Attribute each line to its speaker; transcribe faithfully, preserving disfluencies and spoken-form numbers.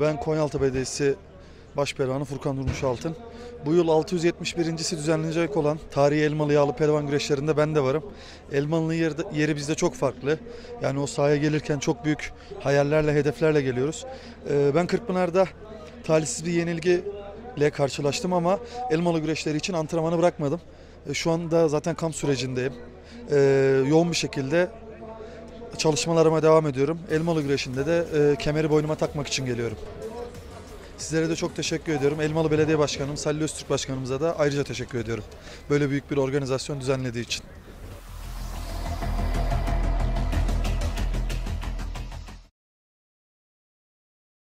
Speaker 1: Ben Konyaaltı Belediyesi Başpehlivanı Furkan Durmuş Altın. Bu yıl altı yüz yetmiş birincisi düzenlenecek olan tarihi Elmalı Yağlı Pehlivan güreşlerinde ben de varım. Elmalı'nın yeri, yeri bizde çok farklı. Yani o sahaya gelirken çok büyük hayallerle, hedeflerle geliyoruz. Ee, ben Kırkpınar'da talihsiz bir yenilgiyle karşılaştım ama Elmalı güreşleri için antrenmanı bırakmadım. Ee, şu anda zaten kamp sürecindeyim. Ee, yoğun bir şekilde çalışmalarıma devam ediyorum. Elmalı güreşinde de e, kemeri boynuma takmak için geliyorum. Sizlere de çok teşekkür ediyorum. Elmalı Belediye Başkanım Salli Öztürk Başkanımıza da ayrıca teşekkür ediyorum. Böyle büyük bir organizasyon düzenlediği için.